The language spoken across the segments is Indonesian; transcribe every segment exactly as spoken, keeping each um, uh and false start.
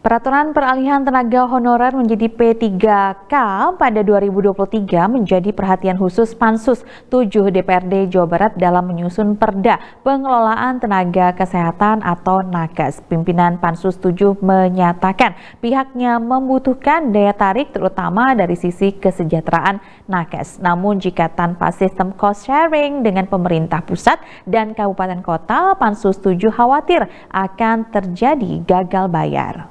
Peraturan peralihan tenaga honorer menjadi P tiga K pada dua ribu dua puluh tiga menjadi perhatian khusus Pansus tujuh D P R D Jawa Barat dalam menyusun Perda Pengelolaan Tenaga Kesehatan atau Nakes. Pimpinan Pansus tujuh menyatakan pihaknya membutuhkan daya tarik terutama dari sisi kesejahteraan nakes. Namun jika tanpa sistem cost sharing dengan pemerintah pusat dan kabupaten kota, Pansus tujuh khawatir akan terjadi gagal bayar.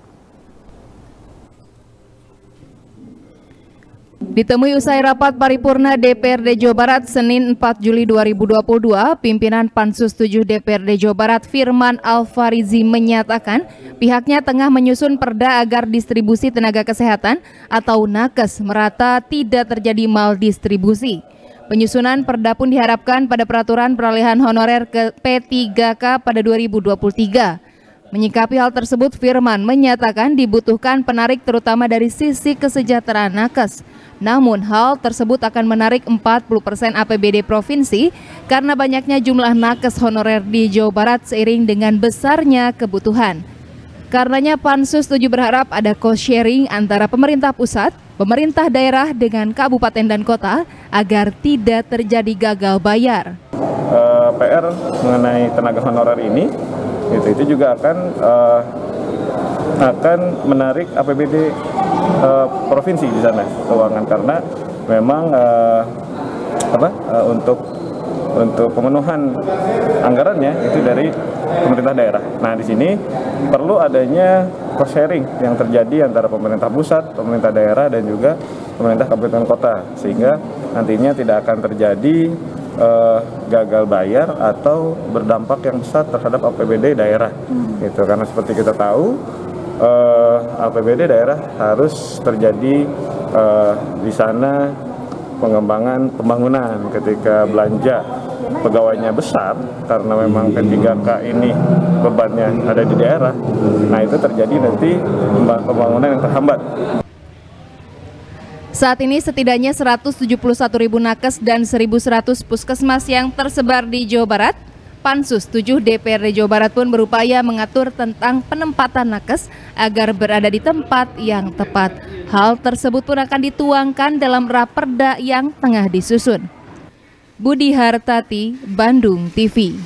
Ditemui usai rapat paripurna D P R D Jawa Barat Senin empat Juli dua ribu dua puluh dua, pimpinan Pansus tujuh D P R D Jawa Barat Firman Alfarizi menyatakan pihaknya tengah menyusun perda agar distribusi tenaga kesehatan atau nakes merata, tidak terjadi maldistribusi. Penyusunan perda pun diharapkan pada peraturan peralihan honorer ke P tiga K pada dua ribu dua puluh tiga. Menyikapi hal tersebut, Firman menyatakan dibutuhkan penarik terutama dari sisi kesejahteraan nakes. Namun hal tersebut akan menarik empat puluh persen A P B D provinsi karena banyaknya jumlah nakes honorer di Jawa Barat seiring dengan besarnya kebutuhan. Karenanya Pansus tujuh berharap ada cost sharing antara pemerintah pusat, pemerintah daerah dengan kabupaten dan kota agar tidak terjadi gagal bayar. Uh, P R mengenai tenaga honorer ini itu, itu juga akan uh, akan menarik A P B D uh, provinsi di sana keuangan, karena memang uh, apa uh, untuk untuk pemenuhan anggarannya itu dari pemerintah daerah. Nah, di sini perlu adanya cost sharing yang terjadi antara pemerintah pusat, pemerintah daerah dan juga pemerintah kabupaten kota, sehingga nantinya tidak akan terjadi Uh, gagal bayar atau berdampak yang besar terhadap A P B D daerah. Hmm. Gitu, karena seperti kita tahu uh, A P B D daerah harus terjadi uh, di sana pengembangan pembangunan. Ketika belanja pegawainya besar karena memang P tiga K ini bebannya ada di daerah, nah itu terjadi nanti pembangunan yang terhambat. Saat ini setidaknya seratus tujuh puluh satu ribu nakes dan seribu seratus puskesmas yang tersebar di Jawa Barat. Pansus tujuh D P R D Jawa Barat pun berupaya mengatur tentang penempatan nakes agar berada di tempat yang tepat. Hal tersebut pun akan dituangkan dalam raperda yang tengah disusun. Budi Hartati, Bandung T V.